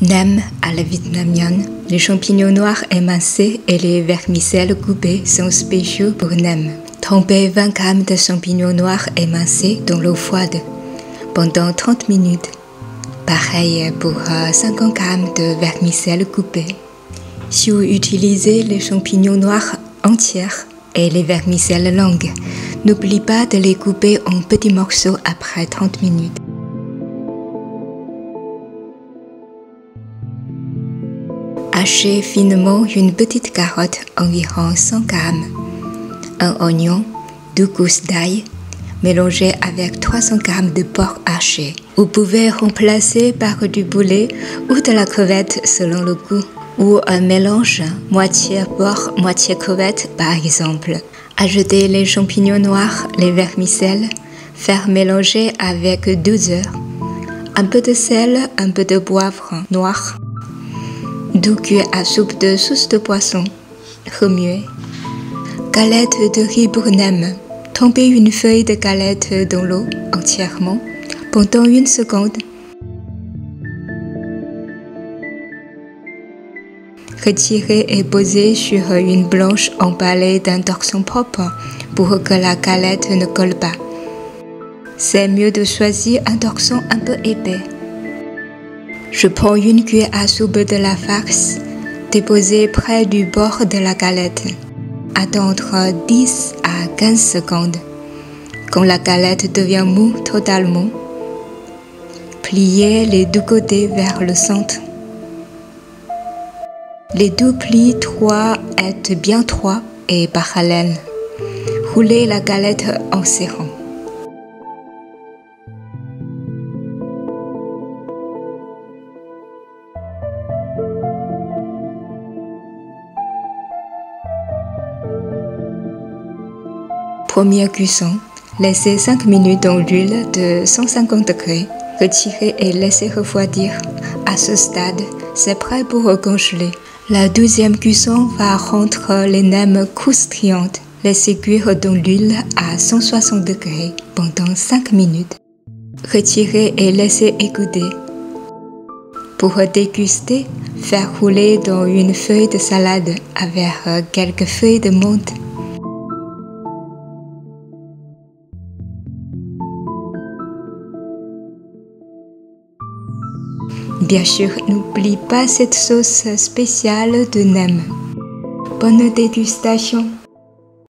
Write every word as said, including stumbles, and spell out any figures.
Nem à la vietnamienne. Les champignons noirs émincés et les vermicelles coupées sont spéciaux pour nem. Trempez vingt grammes de champignons noirs émincés dans l'eau froide pendant trente minutes. Pareil pour cinquante grammes de vermicelles coupées. Si vous utilisez les champignons noirs entiers et les vermicelles longues, n'oubliez pas de les couper en petits morceaux après trente minutes. Hachez finement une petite carotte, environ cent grammes, un oignon, deux gousses d'ail, mélangez avec trois cents grammes de porc haché. Vous pouvez remplacer par du poulet ou de la crevette selon le goût, ou un mélange moitié porc, moitié crevette par exemple. Ajoutez les champignons noirs, les vermicelles, faire mélanger avec douze heures. Un peu de sel, un peu de poivre noir. deux cuillères à soupe de sauce de poisson. Remuez. Galette de riz pour nem. Trempez une feuille de galette dans l'eau entièrement pendant une seconde. Retirez et posez sur une planche emballée d'un torchon propre pour que la galette ne colle pas. C'est mieux de choisir un torchon un peu épais. Je prends une cuillère à soupe de la farce, déposée près du bord de la galette. Attendre dix à quinze secondes. Quand la galette devient mou totalement, pliez les deux côtés vers le centre. Les deux plis droits être bien droits et parallèles. Roulez la galette en serrant. Première cuisson, laissez cinq minutes dans l'huile de cent cinquante degrés. Retirez et laissez refroidir. À ce stade, c'est prêt pour congeler. La deuxième cuisson va rendre les nems croustillantes. Laissez cuire dans l'huile à cent soixante degrés pendant cinq minutes. Retirez et laissez égoutter. Pour déguster, faire rouler dans une feuille de salade avec quelques feuilles de menthe. Bien sûr, n'oublie pas cette sauce spéciale de nem. Bonne dégustation!